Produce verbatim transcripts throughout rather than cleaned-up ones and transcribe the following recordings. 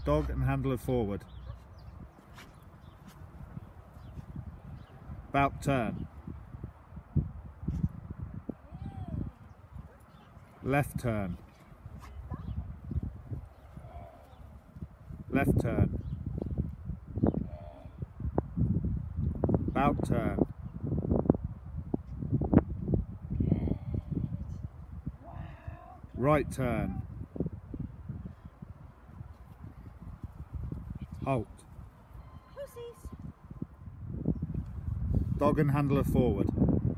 dog and handler forward. About turn. Left turn. Left turn. About turn. Right turn. Halt. Dog and handler forward.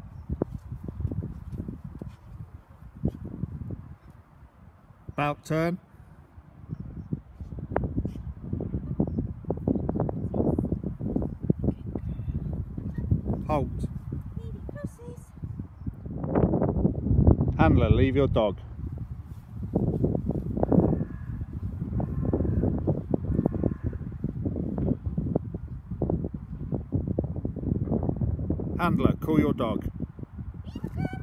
About turn. Halt. Handler, leave your dog. Handler, call your dog.